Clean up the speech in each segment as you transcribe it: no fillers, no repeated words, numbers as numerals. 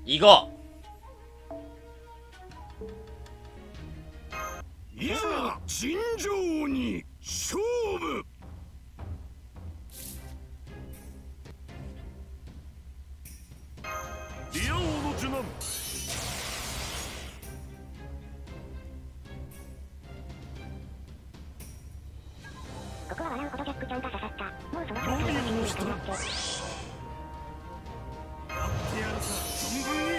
行こう。いざ尋常に勝負。ディア王の受難。 ここは笑うほどジャックちゃんが刺さった。もうそのくらいの話にしたなって。 やってやるさ、存分に。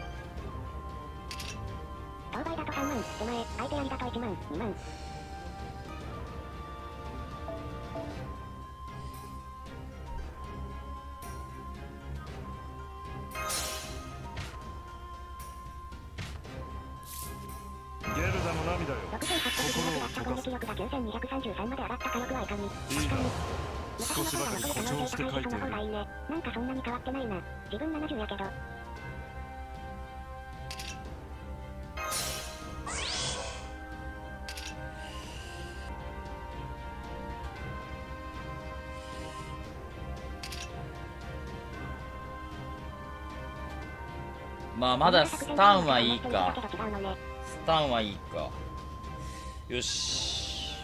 当倍だと3万、手前、相手やりだと1万、2万。 ゲルダの涙よ。 6812だった攻撃力が9233まで上がった火力はいかに。 いいか。 昔の方が残る可能性高いしその方がいいね。なんかそんなに変わってないな。自分70やけど。 う。まあまだスタンはいいか。スタンはいいか。よし。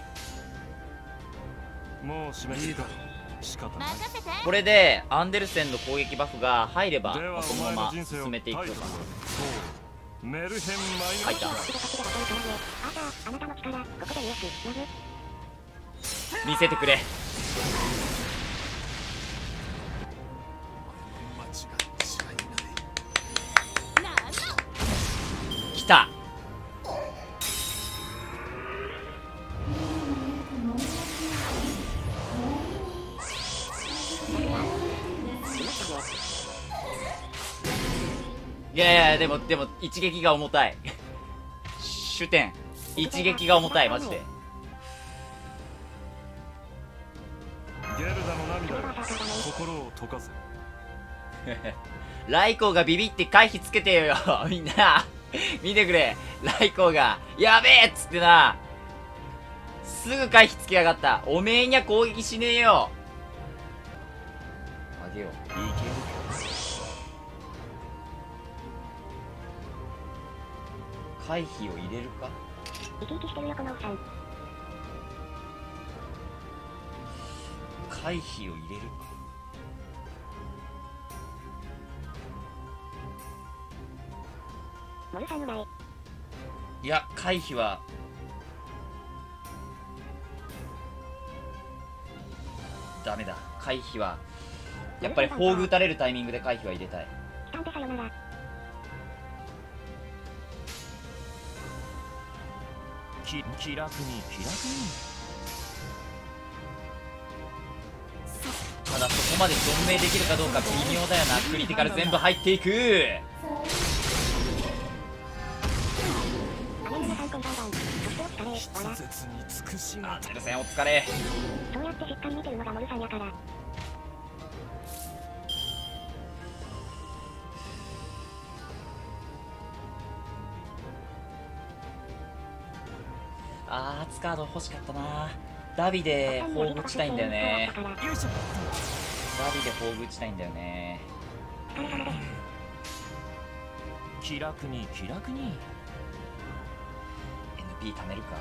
もう締め切りだ。仕方ない。 これでアンデルセンの攻撃バフが入れば、 ではそのまま進めていくのかな。 そうメルヘンマイナス。 入った。 あなたの力、ここでニュース、なる。 見せてくれ。来た。いやいや、でも一撃が重たい。主点一撃が重たい、マジで。 ゲルダの涙よ、心を溶かせ。 ライコーがビビって回避つけてよ。みんな見てくれ。ライコーがやべえっつってな、すぐ回避つけやがった。おめえには攻撃しねえよ。あげよう。いけるか。回避を入れるか。 生き生きしてるよこのおっさん。 回避を入れるか。 モルさんうまい。 いや、回避はダメだ。回避はやっぱり砲具打たれるタイミングで回避は入れたい。 来たんでさよなら。 気楽に。 ただそこまで存命できるかどうか微妙だよな。クリティカル全部入っていく。 筆舌に尽くしがアンデルセンお疲れ。 そうやってしっかり見てるのがモルさんやから。 初カード欲しかったな。ダビで砲具打ちたいんだよね。ダビで砲具打ちたいんだよね。 気楽に NP 貯めるか。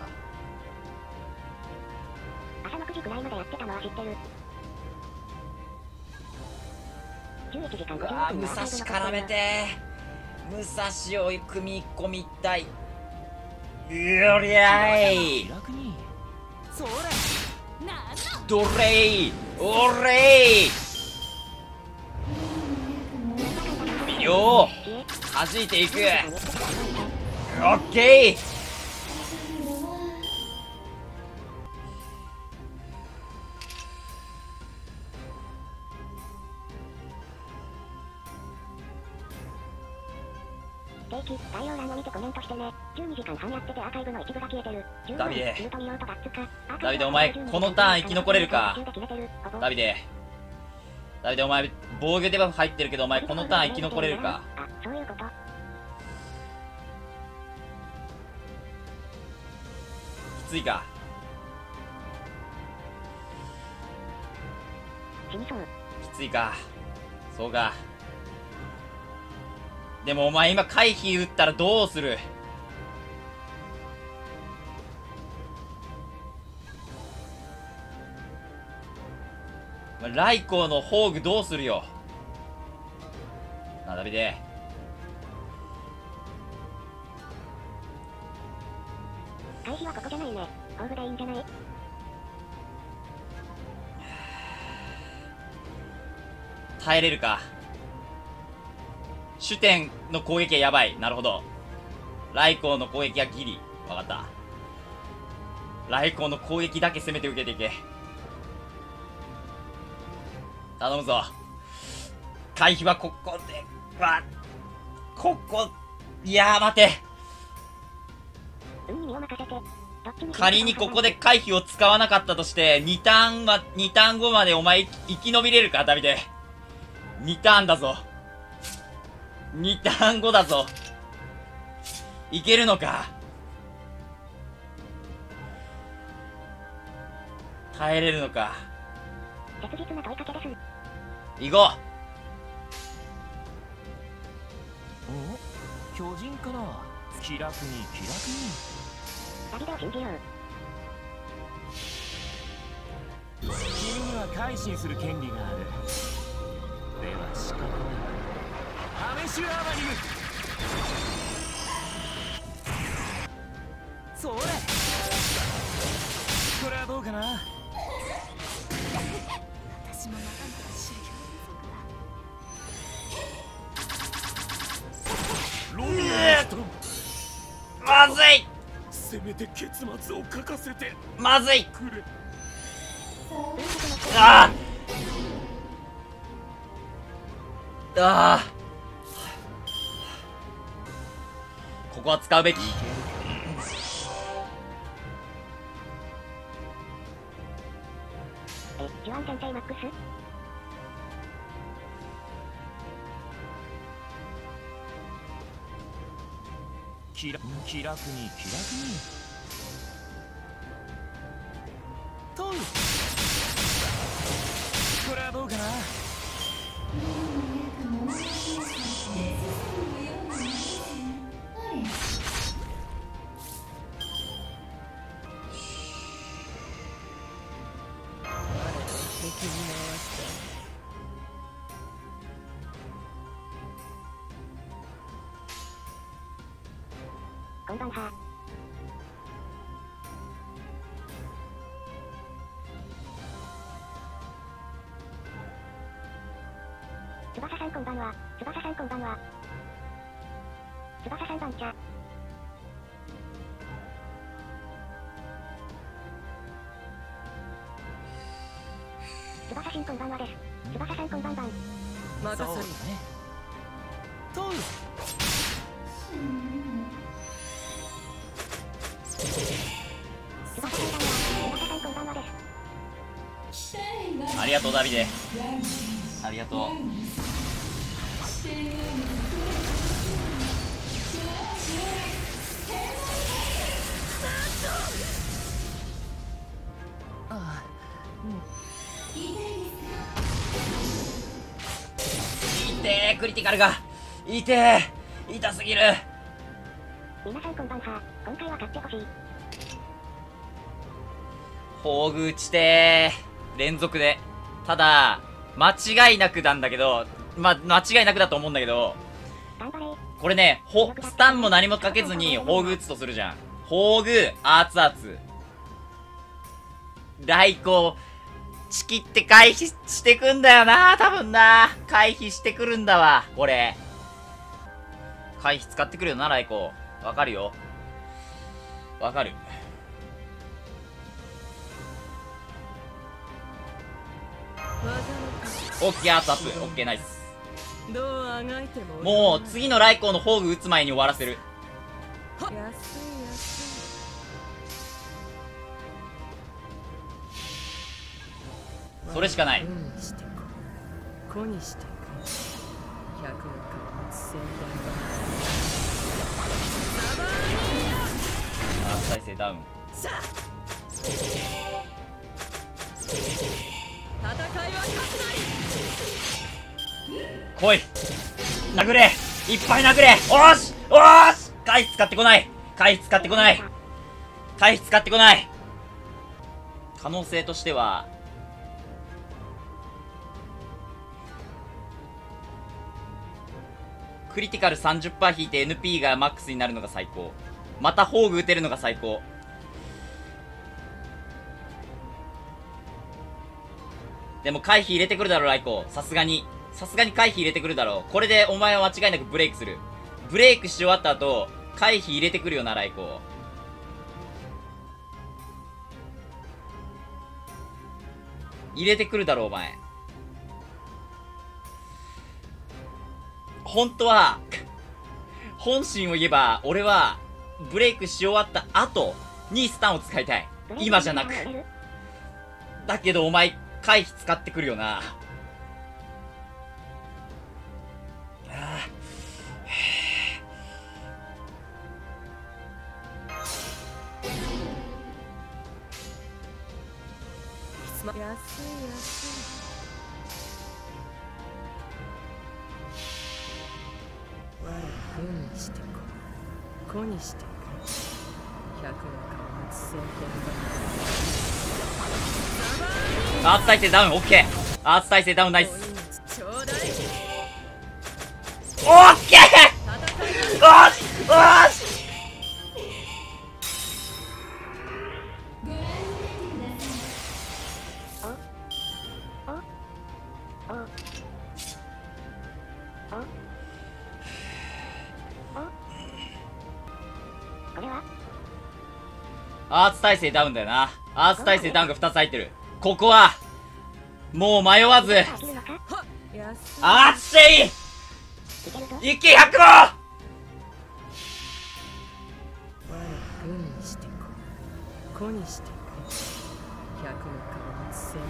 朝6時くらいまでやってたのは知ってる。11時間うわー、武蔵絡めて。武蔵を組み込みたい。よりゃい。どれいおれい。微妙弾いていく。オッケー。 定期概要欄を見てコメントしてね。12時間半やっててアーカイブの一部が消えてる。 ダビデミュート見ようとガッツか。 ダビデお前このターン生き残れるか。ダビデお前防御デバフ入ってるけどお前このターン生き残れるか。 あ、そういうこと。 きついか。 死にそう。 きついか。そうか。 でもお前今回避打ったらどうする？ライコーの宝具どうするよ。ダビデ。 回避はここじゃないね。宝具でいいんじゃない？ 耐えれるか。主点の攻撃はやばい。なるほど。ライコーの攻撃はギリ。わかった。ライコーの攻撃だけ攻めて受けていけ。頼むぞ。回避はここで。ここ。いやー待て。仮にここで回避を使わなかったとして、2ターン後までお前生き延びれるかダビデ。2ターンだぞ。2ターン後だぞ。いけるのか。耐えれるのか。 切実な問いかけです。 行こお、巨人かな。気楽に気楽に。 ダビデを信じよう。 君には改心する権利がある。では仕方ない。アメシュアーマニム。それ。これはどうかな。 私もまだまだ修行ロミオう。まずい。 せめて結末を書かせてまずい。 くれ。 ああ。ああ。ここは使うべき。 ジュアン先生マックス。 気楽に気楽にとう。これはどうかな。 こんばんは。翼さんこんばんは。翼さんこんばんは。翼さん番茶。翼さんこんばんはです。翼さんこんばんばん。 任せるね。とう。 ありがとうダビデ。ありがとう。痛え、クリティカルが痛え、痛すぎる。 皆さんこんばんは。今回は勝ってほしい。 宝具打ちてー、連続で。ただ間違いなくなんだけど、間違いなくだと思うんだけど、これね、スタンも何もかけずに宝具打つとするじゃん。宝具アーツアーツ来光チキって回避してくんだよな、多分な。回避してくるんだわ、これ。回避使ってくるよな、来光。わかるよ。わかる。オッケー、アーツアップ。オッケー、ナイス。もう次の来光の宝具打つ前に終わらせる。それしかない。再生ダウン。来い、殴れ。 いっぱい殴れ。おーしおーし、回避使ってこない。回避使ってこない。回避使ってこない。可能性としては、クリティカル 30% 引いて NP がマックスになるのが最高。また宝具打てるのが最高。でも回避入れてくるだろ、ライコ。さすがに回避入れてくるだろう。これでお前は間違いなくブレイクする。ブレイクし終わった後、回避入れてくるよな、ライコ。入れてくるだろ、お前。本当は、本心を言えば、俺は、ブレイクし終わった後にスタンを使いたい。今じゃなく。だけどお前、回避使ってくるよな。 安い安い。我ら軍にしてこ、子にしてく。百の顔の先天アーツ耐性ダウン、オッケー。アーツ耐性ダウン、ナイス。 ちょうだい。 オッケー。おしおし。アーツ耐性ダウンだよな。アーツ耐性ダウンが2つ入ってる。ここは、もう迷わず、アーツシェイ一気100号。 我ら軍にしてこ、子にしてく。百の顔の先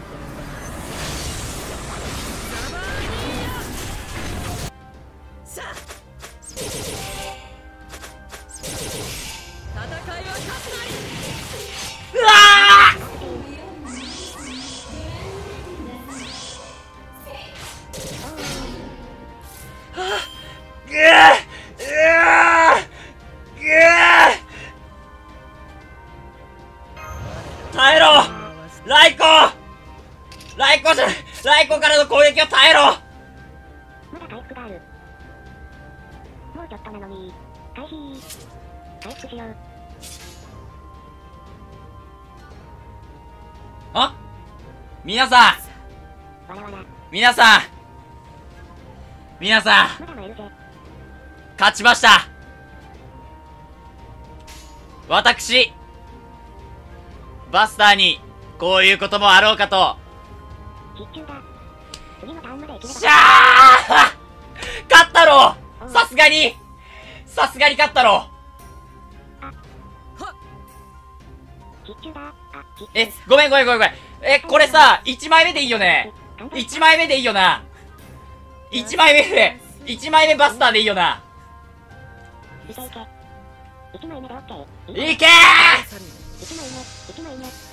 天さあ、戦いは勝つなり。 うわーぐー耐えろライコライコじゃない、ライコからの攻撃を耐えろ。 まだ回復がある。もうちょっとなのに。回復しよう。 あ、皆さんわらわら。 皆さんまだ参るぜ。 勝ちました。私バスターにこういうこともあろうかと。 必中だ。次のターンまで生きれば。 しゃー勝ったろ。さすがに勝ったろ。 必中だ。 ごめん。これさ、1枚目でいいよね。1枚目でいいよな。1枚目バスターでいいよな。 いけ。1枚目でオッケー。 いけー。 1枚目。